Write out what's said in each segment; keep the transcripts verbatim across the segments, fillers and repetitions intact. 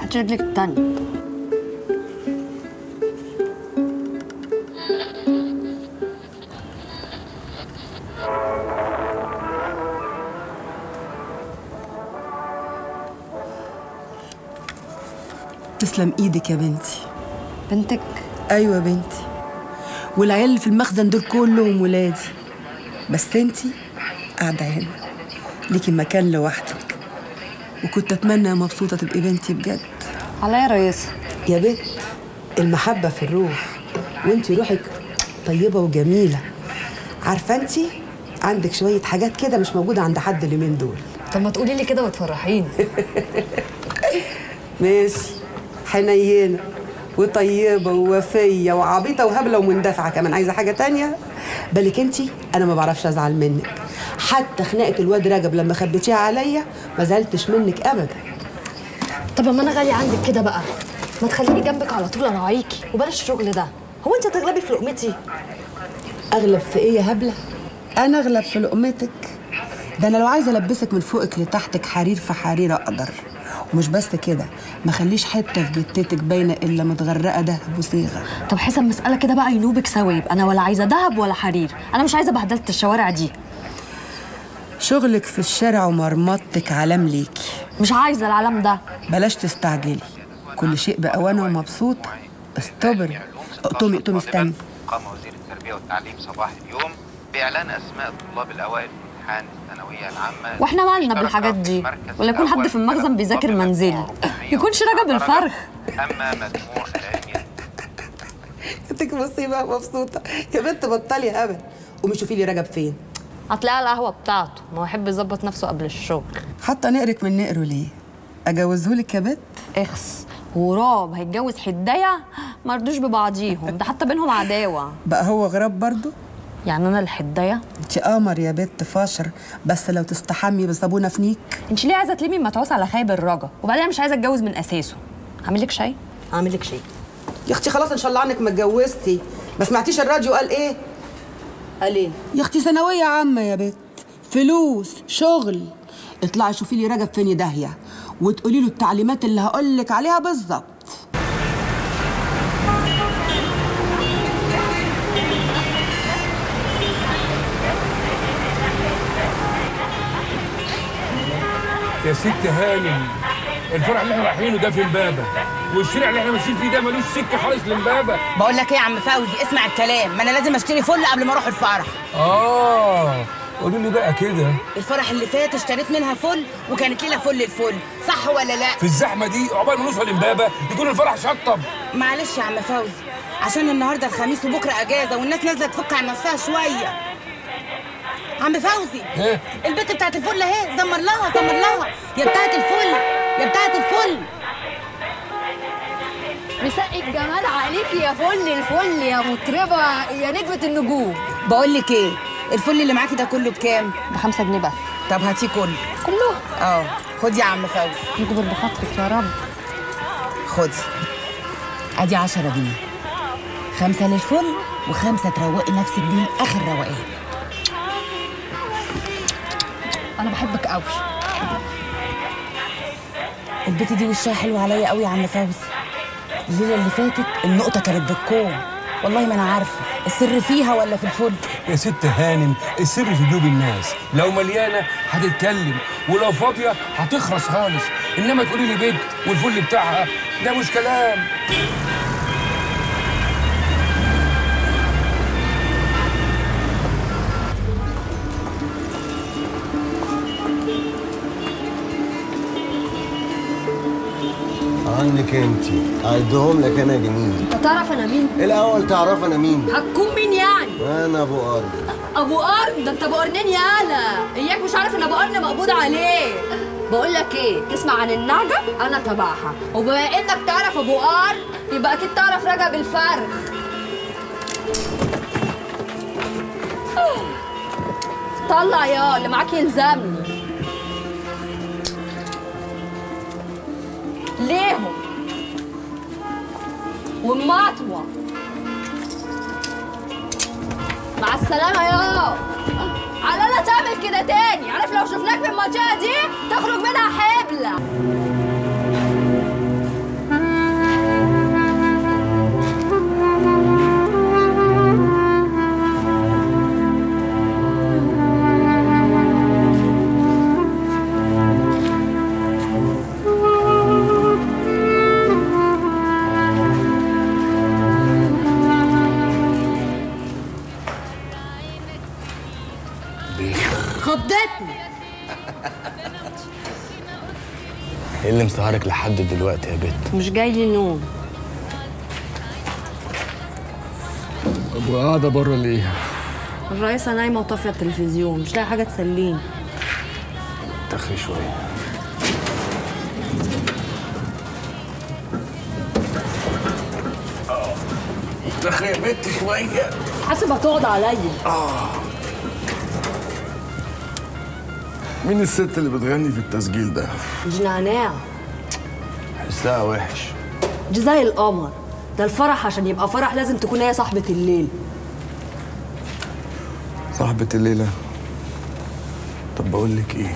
حطي رجلك التانية. تسلم ايدك يا بنتي. بنتك؟ ايوه بنتي، والعيال اللي في المخزن دول كلهم ولادي، بس انتي قاعده هنا ليكي مكان لوحدك، وكنت اتمنى مبسوطه تبقي بنتي بجد. على ايه يا ريسه؟ يا بنت المحبه في الروح، وانتي روحك طيبه وجميله. عارفه انتي عندك شويه حاجات كده مش موجوده عند حد اليومين دول. طب ما تقولي لي كده وتفرحيني. ماشي، حنينه وطيبه ووفيه وعبيطه وهبله ومندفعه كمان. عايزه حاجه تانية؟ بالك انتي انا ما بعرفش ازعل منك، حتى خناقه الواد رجب لما خبيتيها عليا ما زعلتش منك ابدا. طب ما انا غاليه عندك كده بقى، ما تخليني جنبك على طول اراعيكي وبلاش الشغل ده. هو انت هتغلبي في لقمتي؟ اغلب في ايه يا هبله؟ انا اغلب في لقمتك؟ ده انا لو عايزه البسك من فوقك لتحتك حرير في حرير اقدر. ومش بس كده، ما خليش حته في جتتك باينه الا متغرقه دهب وصيغه. طب حسب مساله كده بقى ينوبك سوا، يبقى انا ولا عايزه دهب ولا حرير، انا مش عايزه بهدله الشوارع دي. شغلك في الشارع ومرمطتك علام ليكي. مش عايزه العلم ده. بلاش تستعجلي، كل شيء بأوانه ومبسوطه. استبري. اقطمي اقطمي استني. قام وزير التربيه والتعليم صباح اليوم باعلان اسماء الطلاب الاوائل في امتحان الثانويه العامه. واحنا مالنا بالحاجات دي؟ ولا يكون حد في المخزن بيذاكر منزلي؟ يكونش رجب الفرخ. اما مجموع العلمي انتك مصيبه مبسوطه يا بنت. بطلي هبل، قومي شوفي لي رجب فين. هتلاقي القهوه بتاعته، ما هو يحب يظبط نفسه قبل الشغل. حتى نقرك من نقره ليه؟ اجوزهولك يا بنت؟ اخس وراب هيتجوز حدايه؟ ما رضوش ببعضيهم، ده حتى بينهم عداوه. بقى هو غراب برضو؟ يعني انا الحدايه؟ انت قمر يا بنت فاشر، بس لو تستحمي بصابونه فنيك. انت ليه عايزه تلمي المتعوس على خايب الرجا؟ وبعدين مش عايزه اتجوز من اساسه. هعمل لك شاي؟ هعمل لك شاي يا اختي. خلاص ان شاء الله عنك ما اتجوزتي. ما سمعتيش الراديو قال ايه؟ قال ايه؟ يا اختي ثانويه عامه يا بنت، فلوس، شغل. اطلعي شوفي لي رجب فين داهيه وتقولي له التعليمات اللي هقول لك عليها بالظبط. يا ست هانم، الفرع اللي احنا رايحينه ده في امبابه، والشارع اللي احنا ماشيين فيه ده ملوش سكه خالص لامبابه. بقول لك ايه يا عم فوزي، اسمع الكلام، ما انا لازم اشتري فل قبل ما اروح الفرح. اه قولوا لي بقى كده. الفرح اللي فات اشتريت منها فل وكانت ليله فل الفل، صح ولا لا؟ في الزحمه دي عقبال ما نوصل امبابه يكون الفرح شطب. معلش يا عم فوزي، عشان النهارده الخميس وبكره اجازه والناس نازله تفك عن نفسها شويه. عم فوزي، ايه؟ البت بتاعت الفل اهي، زمر لها زمر لها يا بتاعت الفل يا بتاعت الفل. مسقي الجمال عليكي يا فل الفل يا مطربه يا نجمه النجوم. بقول لك ايه، الفل اللي معاكي ده كله بكام؟ بخمسة جنيه بس. طب هاتيه كله. كله؟ اه خدي يا عم فوزي. يكبر بخاطرك يا رب. خدي ادي عشرة جنيه، خمسة للفل وخمسة تروقي نفسك بيهم اخر روقان. انا بحبك قوي. البت دي وشها حلو عليا قوي يا عم فوزي. الليله اللي فاتت النقطه كانت بالكوم، والله ما انا عارفه السر فيها ولا في الفل. يا ست هانم، السر في جيوب الناس، لو مليانه هتتكلم ولو فاضيه هتخرس خالص، انما تقولي لي بنت والفل بتاعها ده مش كلام. عنك انت هديهم لك انا جميل. انت تعرف انا مين؟ الاول تعرف انا مين؟ هتكون مين يعني؟ انا ابو قرن. ابو قرن؟ ده انت ابو قرنين يالا، اياك مش عارف ان ابو قرن مقبوض عليه. بقول لك ايه، تسمع عن النعجه؟ انا تبعها، وبما انك تعرف ابو قرن يبقى اكيد تعرف رجب الفرخ. طلع يا اللي معاك يلزمني. ليهم والمطوة. مع السلامة يا على لا تعمل كده تاني، عارف لو شفناك في المنطقة دي تخرج منها حبلة. ايه اللي مسهرك لحد دلوقتي يا بت؟ مش جاي لي نوم. طب وقاعده بره ليه؟ الرئيسة نايمة وطافية التلفزيون، مش لاقي حاجة تسليني. تخري شويه. تخري يا بت شويه. حاسب هتقعد عليا. اه مين الست اللي بتغني في التسجيل ده؟ دي نعناع. حسها وحش. دي زي القمر. ده الفرح عشان يبقى فرح لازم تكون هي صاحبة الليل. صاحبة الليلة؟ طب بقول لك ايه؟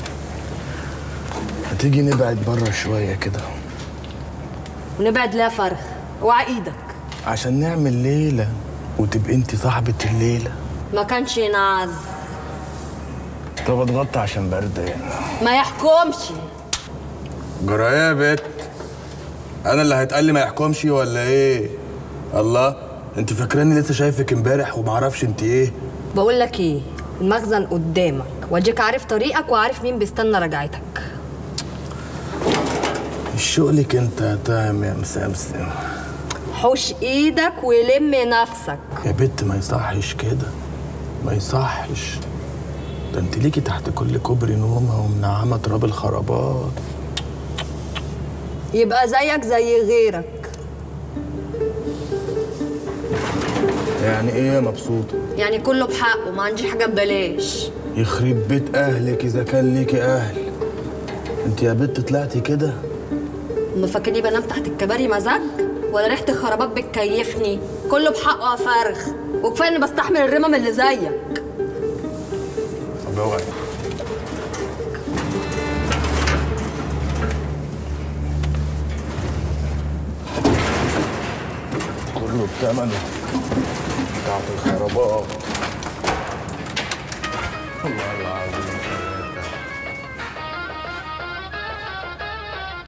هتيجي نبعد بره شوية كده. ونبعد لها فرخ، اوعى ايدك. عشان نعمل ليلة وتبقي انت صاحبة الليلة. ما كانش ينعز. طب اتغطى عشان برد يعني. ما يحكمش. جرى ايه يا بت؟ انا اللي هيتقال لي ما يحكمش ولا ايه؟ الله، انت فاكراني لسه شايفك امبارح ومعرفش انت ايه؟ بقول لك ايه، المخزن قدامك واديك عارف طريقك وعارف مين بيستنى رجعتك. شغلك انت تمام يا مسامسم. حوش ايدك ولم نفسك. يا بت ما يصحش كده، ما يصحش. ده انت ليكي تحت كل كوبري نومه ومنعمه تراب الخرابات. يبقى زيك زي غيرك. يعني ايه مبسوطه؟ يعني كله بحقه، ما عنديش حاجه ببلاش. يخرب بيت اهلك اذا كان ليكي اهل. انت يا بت طلعتي كده. ما فاكرني بنام تحت الكباري مزاج؟ ولا ريحه الخرابات بتكيفني؟ كله بحقه يا فرخ، وكفايه اني بستحمل الرمم اللي زيك. طب اوعي. كله بثمنه بتاعت الخرابات. والله العظيم.